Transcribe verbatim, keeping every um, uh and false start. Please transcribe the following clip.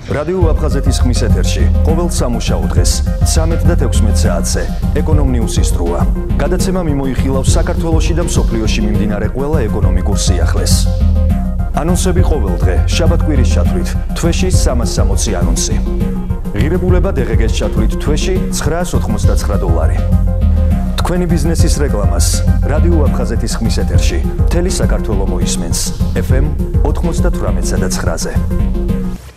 რადიო აფხაზეთის ხმის ეთერში ყოველ სამუშაო დღეს ცამეტ და თექვსმეტ საათზე ეკონომნიუსის დროა. გადაცემა მიმოიხილავს საქართველოში და მსოფლიოში მიმდინარე ყველა ეკონომიკურ სიახლეს. ანონსები ყოველ დღე, შაბათ-კვირის ჩათვლით, თვეში სამას სამოცი ანონსი. ღირებულება დღგ-ს ჩათვლით თვეში ცხრაას ოთხმოცდაცხრა დოლარი. თქვენი ბიზნესის რეკლამას რადიო აფხაზეთის ხმის ეთერში მთელი საქართველო მოისმენს. ეფ ემ ოთხმოცდათვრამეტსა და ცხრაზე.